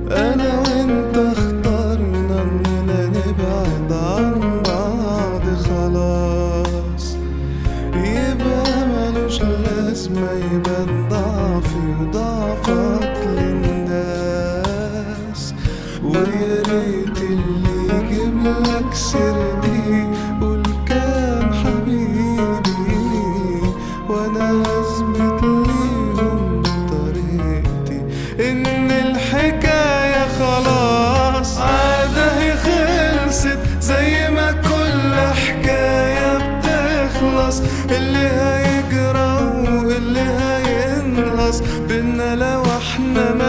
انا وانت اخترنا اننا نبعد عن بعض خلاص، يبقى ملوش لازمة يبان ضعفي وضعفك للناس. ويا ريت اللي يجيبلك سيرتي قول كان حبيبي، وانا اثبت ليهم بطريقتي ان الحكاية خلاص عادة هي خلصت، زي ما كل حكاية بتخلص. اللي هيجرى واللي هينقص بينا لو احنا